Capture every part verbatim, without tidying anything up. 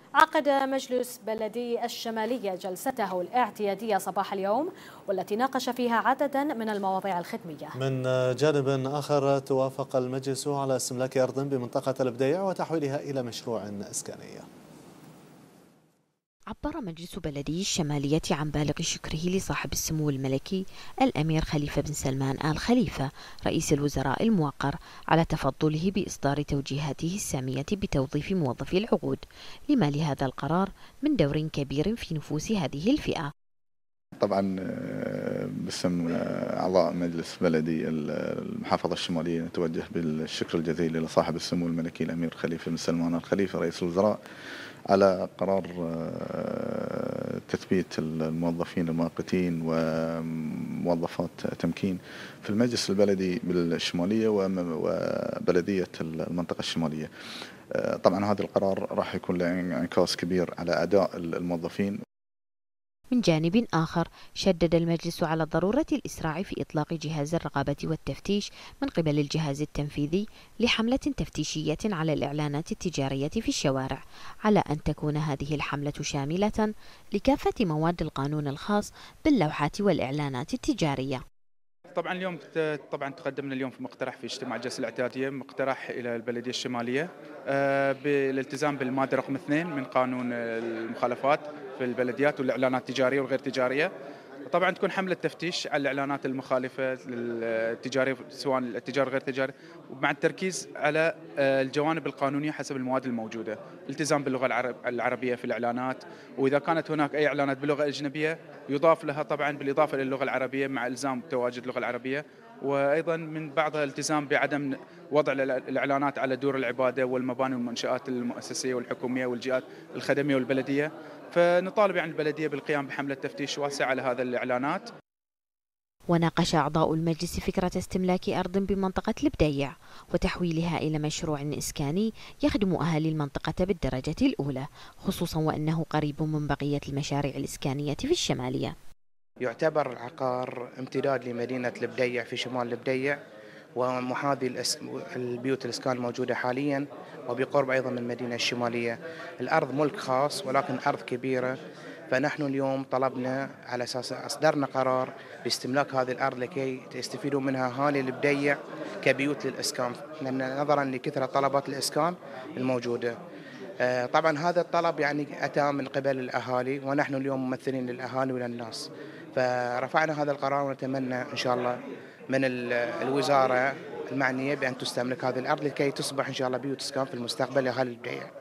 عقد مجلس بلدي الشمالية جلسته الاعتيادية صباح اليوم، والتي ناقش فيها عددا من المواضيع الخدمية. من جانب آخر، توافق المجلس على استملاك أرض بمنطقة البديع وتحويلها إلى مشروع إسكاني. عبر مجلس بلدي الشمالية عن بالغ شكره لصاحب السمو الملكي الأمير خليفة بن سلمان آل خليفة رئيس الوزراء الموقر على تفضله بإصدار توجيهاته السامية بتوظيف موظفي العقود، لما لهذا القرار من دور كبير في نفوس هذه الفئة. طبعا باسم أعضاء مجلس بلدي المحافظة الشمالية نتوجه بالشكر الجزيل لصاحب السمو الملكي الأمير خليفة بن سلمان آل خليفة رئيس الوزراء على قرار تثبيت الموظفين المؤقتين وموظفات تمكين في المجلس البلدي بالشمالية وبلدية المنطقة الشمالية. طبعا هذا القرار راح يكون له انعكاس كبير على أداء الموظفين. من جانب آخر، شدد المجلس على ضرورة الإسراع في إطلاق جهاز الرقابة والتفتيش من قبل الجهاز التنفيذي لحملة تفتيشية على الإعلانات التجارية في الشوارع، على أن تكون هذه الحملة شاملة لكافة مواد القانون الخاص باللوحات والإعلانات التجارية. طبعا اليوم طبعا تقدمنا اليوم في مقترح في اجتماع الجلسة الاعتيادية، مقترح إلى البلدية الشمالية بالالتزام بالمادة رقم اثنين من قانون المخالفات في البلديات والإعلانات التجارية والغير تجارية. طبعا تكون حملة تفتيش على الإعلانات المخالفة للتجارية سواء التجارة غير تجارية، ومع التركيز على الجوانب القانونية حسب المواد الموجودة، التزام باللغة العربية في الإعلانات، وإذا كانت هناك أي إعلانات بلغة أجنبية يضاف لها طبعا بالإضافة للغة العربية مع إلزام بتواجد اللغة العربية، وأيضا من بعضها الالتزام بعدم وضع الإعلانات على دور العبادة والمباني والمنشآت المؤسسية والحكومية والجهات الخدمية والبلدية. فنطالب عن البلدية بالقيام بحملة تفتيش واسعة على هذه الإعلانات. وناقش أعضاء المجلس فكرة استملاك أرض بمنطقة البديع وتحويلها إلى مشروع إسكاني يخدم أهالي المنطقة بالدرجة الأولى، خصوصا وأنه قريب من بقية المشاريع الإسكانية في الشمالية. يعتبر العقار امتداد لمدينة البديع في شمال البديع، ومحاذي البيوت الإسكان الموجودة حاليا، وبقرب أيضا من المدينة الشمالية. الأرض ملك خاص ولكن أرض كبيرة، فنحن اليوم طلبنا على أساس أصدرنا قرار باستملاك هذه الأرض لكي يستفيدوا منها أهالي البديع كبيوت للإسكان، لأن نظرا لكثرة طلبات الإسكان الموجودة. طبعا هذا الطلب يعني أتى من قبل الأهالي، ونحن اليوم ممثلين للأهالي وللناس، فرفعنا هذا القرار ونتمنى إن شاء الله من الوزارة المعنية بأن تستملك هذه الأرض لكي تصبح إن شاء الله بيوت إسكان في المستقبل لأهالي البديع.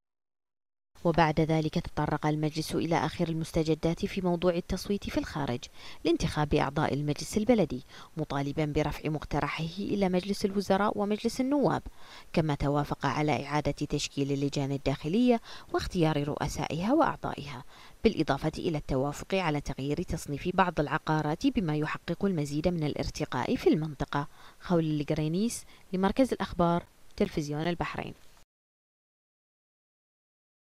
وبعد ذلك تطرق المجلس إلى آخر المستجدات في موضوع التصويت في الخارج لانتخاب أعضاء المجلس البلدي، مطالبا برفع مقترحه إلى مجلس الوزراء ومجلس النواب، كما توافق على إعادة تشكيل اللجان الداخلية واختيار رؤسائها وأعضائها، بالإضافة إلى التوافق على تغيير تصنيف بعض العقارات بما يحقق المزيد من الارتقاء في المنطقة. خول القرينيس لمركز الأخبار تلفزيون البحرين.